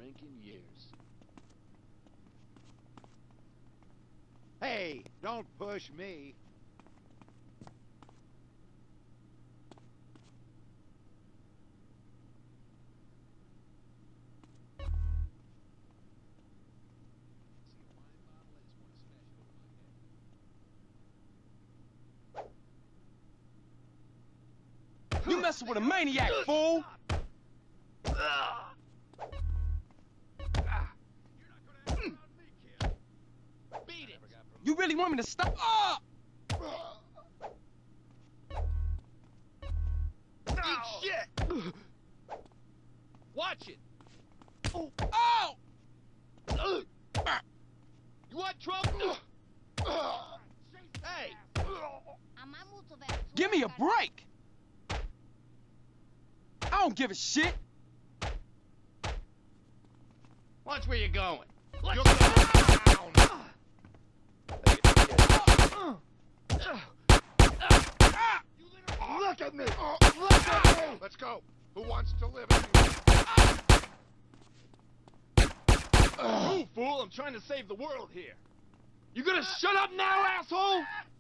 drink in years. Hey, don't push me. You messing with a maniac, fool! Beat it! You really want me to stop? Oh! Eat shit! Watch it! Oh! You want trouble? Hey! Give me a break! I don't give a shit! Watch where you're going. Let's You're go down! Look at me! Look at me! Let's go. Who wants to live anymore? Move, fool! I'm trying to save the world here. You gonna shut up now, asshole?